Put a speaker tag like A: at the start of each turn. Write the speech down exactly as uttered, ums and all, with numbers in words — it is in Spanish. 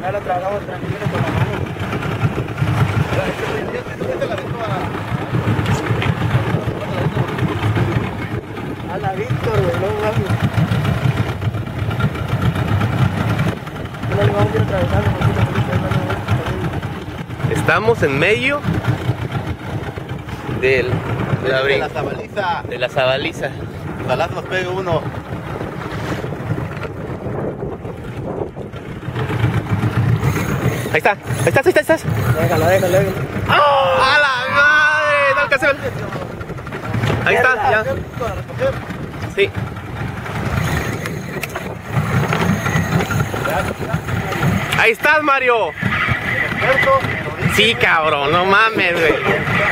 A: Ya lo tragamos tranquilo con la mano. A la Víctor, güey, no mames. No le vamos a ir atravesando.
B: Estamos en medio del, de, la,
C: de la Zabaliza.
B: De la Zabaliza.
C: Ojalá nos pegue uno.
B: Ahí está, ahí estás, ahí estás, ahí estás.
A: Déjalo, déjalo, déjalo.
B: ¡Oh! ¡A la madre! No alcancé a ver. Ahí está, ya. Sí. Ahí estás, Mario. Sí, cabrón, no mames, güey.